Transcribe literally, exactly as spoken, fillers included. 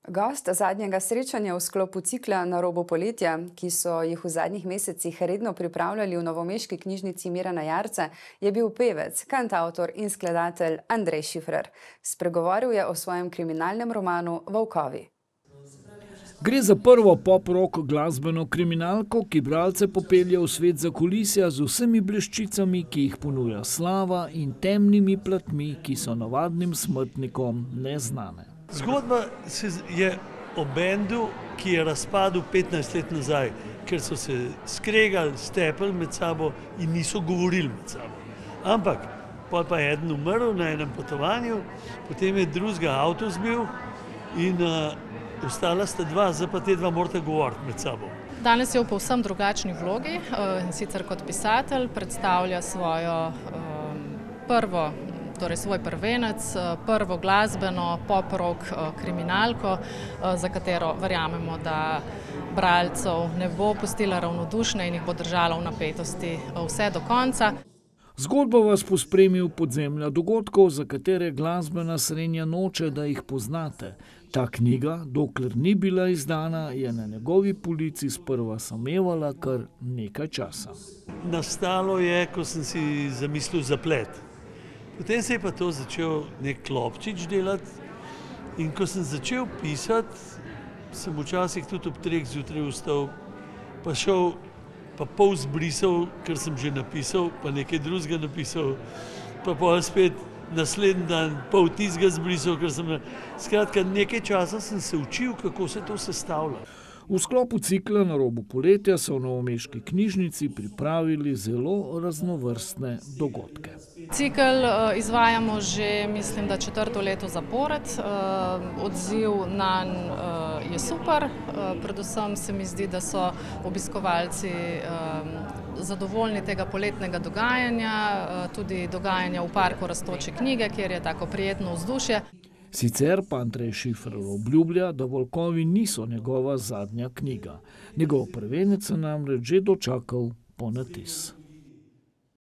Gost zadnjega srečanja v sklopu cikla Na robu poletja, ki so jih v zadnjih mesecih redno pripravljali v novomeški knjižnici Mirana Jarca, je bil pevec, kantavtor in skladatelj Andrej Šifrer. Spregovoril je o svojem kriminalnem romanu Volkovi. Gre za prvo pop-rock glasbeno kriminalko, ki bralce popelje v svet zakulisja z vsemi bleščicami, ki jih ponuja slava, in temnimi platmi, ki so navadnim smrtnikom neznane. Zgodba je o bendu, ki je razpadel petnajst let nazaj, ker so se skregali, stepli med sabo in niso govorili med sabo. Ampak pol pa je eden umrl na enem potovanju, potem je drugega avto zbil in uh, ostala sta dva, zdaj pa te dva morata govoriti med sabo. Danes je v povsem drugačni vlogi, in sicer kot pisatelj predstavlja svojo um, prvo torej svoj prvenec, prvo glasbeno pop-rock kriminalko, za katero verjamemo, da bralcev ne bo pustila ravnodušne in jih bo držala v napetosti vse do konca. Zgodba vas pospremi v podzemlja dogodkov, za katere glasbena srenja noče, da jih poznate. Ta knjiga, dokler ni bila izdana, je na njegovi polici sprva samevala kar nekaj časa. Nastalo je, ko sem si zamislil zaplet. Potem se je pa to začel nek klopčič delati in ko sem začel pisati, sem včasih tudi ob treh zjutraj vstal, pa šel, pa pol zbrisal, ker sem že napisal, pa nekaj drugega napisal, pa pol spet naslednji dan pol tistega zbrisal, ker sem... Skratka, nekaj časa sem se učil, kako se to sestavlja. V sklopu cikla Na robu poletja so v novomeški knjižnici pripravili zelo raznovrstne dogodke. Cikel izvajamo že, mislim, da četrto leto zapored. Odziv nanj je super. Predvsem se mi zdi, da so obiskovalci zadovoljni tega poletnega dogajanja, tudi dogajanja v parku Rastoče knjige, kjer je tako prijetno vzdušje. Sicer pa Andrej Šifrer obljublja, da Volkovi niso njegova zadnja knjiga. Njegov prvenec se namreč že dočakal ponatis.